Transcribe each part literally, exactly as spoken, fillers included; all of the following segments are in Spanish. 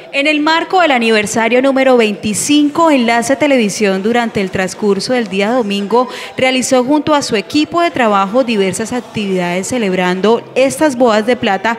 En el marco del aniversario número veinticinco, Enlace Televisión durante el transcurso del día domingo realizó junto a su equipo de trabajo diversas actividades celebrando estas bodas de plata.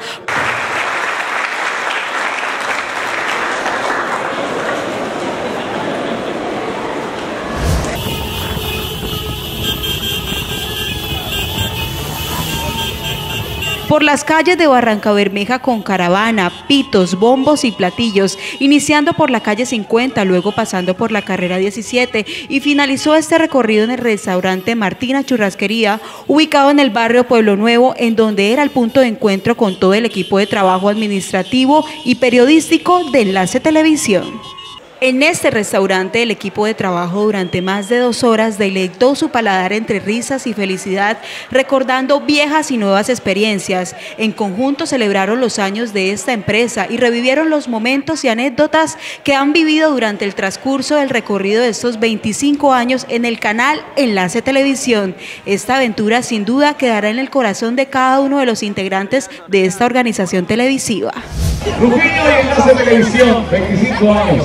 Por las calles de Barrancabermeja con caravana, pitos, bombos y platillos, iniciando por la calle cincuenta, luego pasando por la carrera diecisiete y finalizó este recorrido en el restaurante Martina Churrasquería, ubicado en el barrio Pueblo Nuevo, en donde era el punto de encuentro con todo el equipo de trabajo administrativo y periodístico de Enlace Televisión. En este restaurante, el equipo de trabajo durante más de dos horas deleitó su paladar entre risas y felicidad, recordando viejas y nuevas experiencias. En conjunto celebraron los años de esta empresa y revivieron los momentos y anécdotas que han vivido durante el transcurso del recorrido de estos veinticinco años en el canal Enlace Televisión. Esta aventura sin duda quedará en el corazón de cada uno de los integrantes de esta organización televisiva. Rufino y Enlace Televisión, veinticinco años.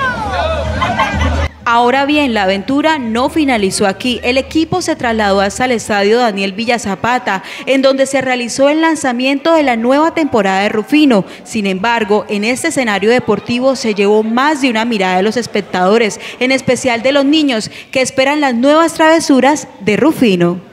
Ahora bien, la aventura no finalizó aquí. El equipo se trasladó hasta el estadio Daniel Villa Zapata, en donde se realizó el lanzamiento de la nueva temporada de Rufino. Sin embargo, en este escenario deportivo se llevó más de una mirada de los espectadores, en especial de los niños, que esperan las nuevas travesuras de Rufino.